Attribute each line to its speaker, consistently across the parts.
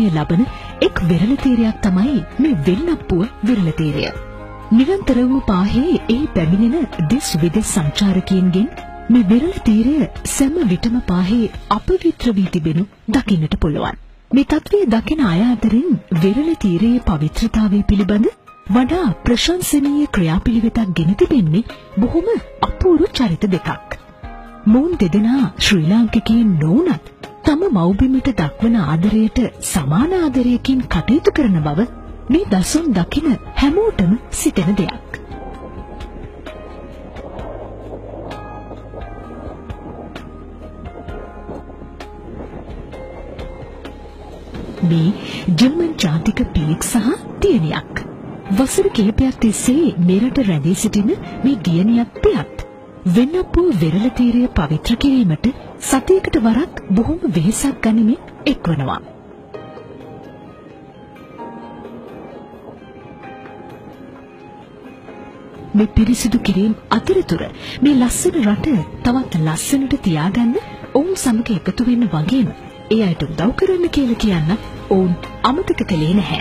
Speaker 1: පෝෂණය ලබන එක් වෙරළ තීරයක් තමයි මේ වෙන්නප්පුව වෙරළ තීරය. නිරන්තර වූ පාහේ ඒ පැමිණෙන දෙස් විදෙස් සංචාරකයන්ගෙන් මේ වෙරළ තීරය සෑම විටම පාහේ අපවිත්‍ර වී තිබෙනු දකින්නට පුළුවන්. මේ තත්ත්වය දකින අය අතරින් වෙරළ තීරයේ පවිත්‍රතාවය පිළිබඳ වඩා ප්‍රශංසනීය ක්‍රියාපිළිවෙතක් ගෙන තිබෙන්නේ බොහොම අපූර්ව චරිත දෙකක්. මොවුන් දෙදෙනා ශ්‍රී ලාංකිකයන් නොවුනත් තම මව්බිමට දක්වන ආදරයට සමාන ආදරයකින් කටයුතු කරන බව මේ දසුන් දකින හැමෝටම සිතෙන දෙයක්. මේ ජර්මන් ජාතික පියෙක් සහ දියණියක්. වසර කිහිපයක් තිස්සේ මෙරට රැඳී සිටින මේ දියණියක් පියත් වෙන්නපුව වෙරළ තීරය පවිත්‍ර කිරීමට සතියකට වරක් බොහොම වෙහෙසක් ගනිමින් එක්වනවා. මේ පිරිසිදු කිරීම අතරතුර මේ ලස්සන රට තවත් ලස්සනට තියාගන්න ඔවුන් සමග එකතු වෙන්න වගේම ඒ අයට උදව් කරන්න කියලා කියන්න ඔවුන් අමතක කළේ නැහැ.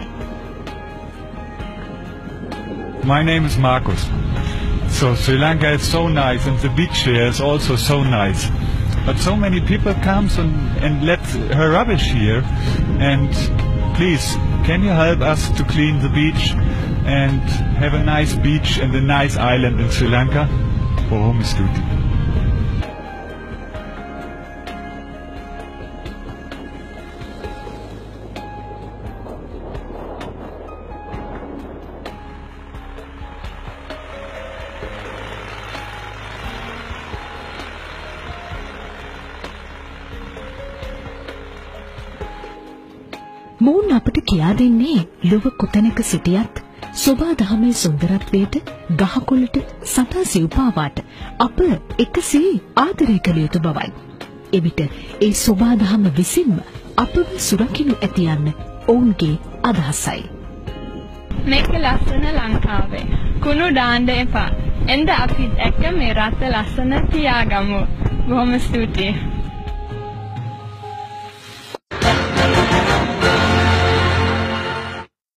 Speaker 2: My name is Marcus. So Sri Lanka is so nice and the beach here is also so nice. But so many people comes and let her rubbish here. And please, can you help us to clean the beach and have a nice beach and a nice island in Sri Lanka? Bohum Stuti.
Speaker 1: මොවුන් අපට කියා දෙන්නේ ලොව කොතැනක සිටියත් සෝබා දහමේ සුන්දරත්වයට ගහකොළට සතා සිව්පාවාට අප එකසේ ආදරය කළ යුතු බවයි. එවිට ඒ සෝබා දහම විසින්ම අපව සුරකිනු ඇති යන්න ඔවුන්ගේ අදහසයි.
Speaker 3: මේක ලස්සන ලංකාවේ. කුණු දාන්න එපා. එන්ද අපි එක්ක මේ රට ලස්සන තියාගමු. බොහොම ස්තුතියි.